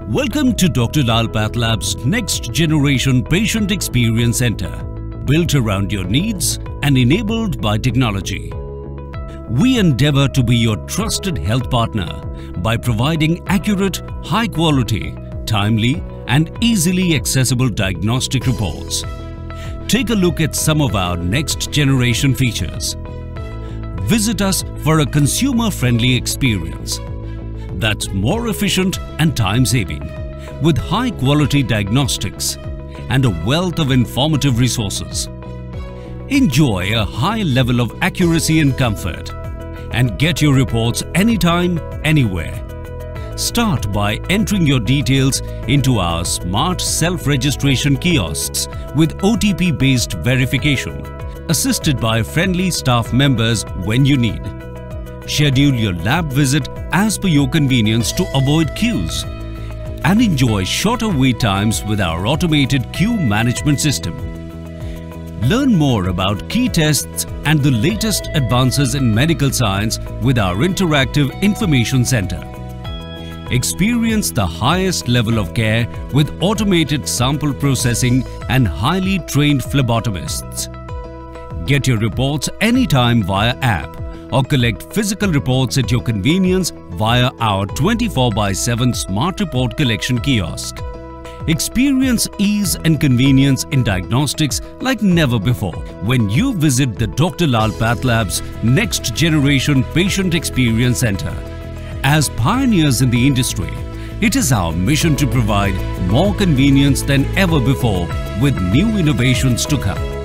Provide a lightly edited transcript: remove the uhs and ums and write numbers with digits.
Welcome to Dr. Lal PathLab's Next Generation Patient Experience Center, built around your needs and enabled by technology. We endeavor to be your trusted health partner by providing accurate, high-quality, timely and easily accessible diagnostic reports. Take a look at some of our next generation features. Visit us for a consumer-friendly experience that's more efficient and time-saving, with high-quality diagnostics and a wealth of informative resources. Enjoy a high level of accuracy and comfort, and get your reports anytime, anywhere. Start by entering your details into our smart self-registration kiosks with OTP-based verification, assisted by friendly staff members when you need. Schedule your lab visit as per your convenience to avoid queues, and enjoy shorter wait times with our automated queue management system. Learn more about key tests and the latest advances in medical science with our interactive information center. Experience the highest level of care with automated sample processing and highly trained phlebotomists. Get your reports anytime via app, or collect physical reports at your convenience via our 24/7 smart report collection kiosk. Experience ease and convenience in diagnostics like never before when you visit the Dr. Lal PathLab's Next Generation Patient Experience Center. As pioneers in the industry, it is our mission to provide more convenience than ever before with new innovations to come.